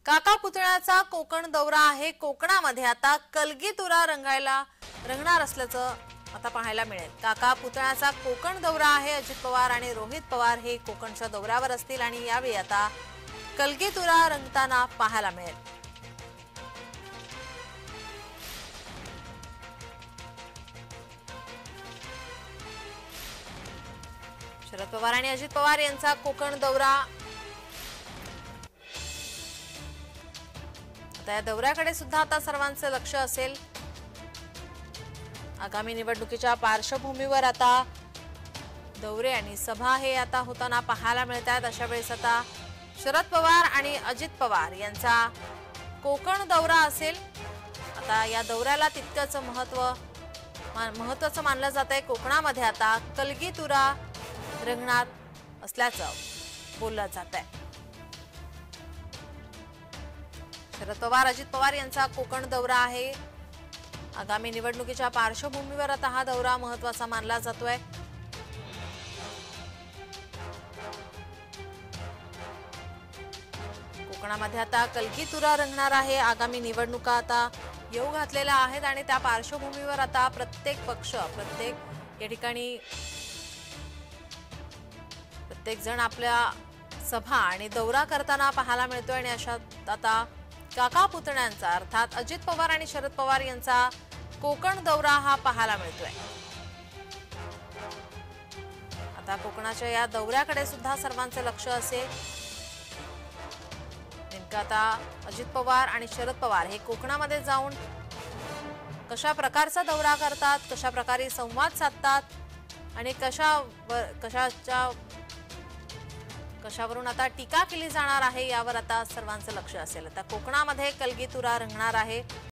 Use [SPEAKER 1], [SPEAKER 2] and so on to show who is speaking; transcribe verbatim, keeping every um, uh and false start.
[SPEAKER 1] काका पुतळ्याचा कोकण दौरा आहे। कोकणामध्ये आता कलगीतुरा रंगायला रंगणार असल्याचं आता पाहायला मिळेल। काका पुतळ्याचा कोकण दौरा आहे। अजित पवार आणि रोहित पवार हे कोकणच्या दौऱ्यावर असतील आणि यावेळी आता कलगीतुरा रंगताना पाहायला मिळेल। शरद पवार आणि अजित पवार यांचा कोकण दौरा, आता या दौऱ्याकडे सुद्धा आता सर्वांचे लक्ष असेल। आगामी निवडणुकीच्या पार्श्वभूमीवर आता दौरे आणि सभा हे आता होताना पाहायला मिळतात। अशा वेळेस आता शरद पवार आणि अजित पवार यांचा कोकण दौरा असेल। आता या दौऱ्याला तितकंच महत्त्व महत्त्वाचं मानलं जात आहे। कोकणामध्ये आता कलगीतुरा रंगणार असल्याचं बोललं जात आहे। शरद पवार अजित पवार यांचा कोकण दौरा आहे। आगामी निवडणुकीच्या पार्श्वभूमीवर आता हा दौरा महत्त्वाचा मानला जातोय। कोकणामध्ये आता कलगीतुरा रंगणार आहे। आगामी निवडणुका आता येऊ घातलेल्या आहेत आणि त्या पार्श्वभूमीवर आता प्रत्येक पक्ष प्रत्येक या ठिकाणी प्रत्येक जण आपल्या सभा आणि दौरा करताना पाहायला मिळतोय आणि अशात आता काका पुतण्यांचा अर्थात अजित पवार आणि शरद पवार यांचा कोकण दौरा हा पाहायला मिळतोय। आता कोकणाच्या या दौऱ्याकडे सुद्धा सर्वांचे लक्ष असेल। नेमकं आता अजित पवार आणि शरद पवार हे कोकणामध्ये जाऊन कशा प्रकारचा दौरा करतात, कशा प्रकारे संवाद साधतात आणि कशा कशाच्या कशावरून आता टीका केली जाणार आहे यावर आता सर्वांचं लक्ष असेल। आता कोकणामध्ये कलगीतुरा रंगणार आहे।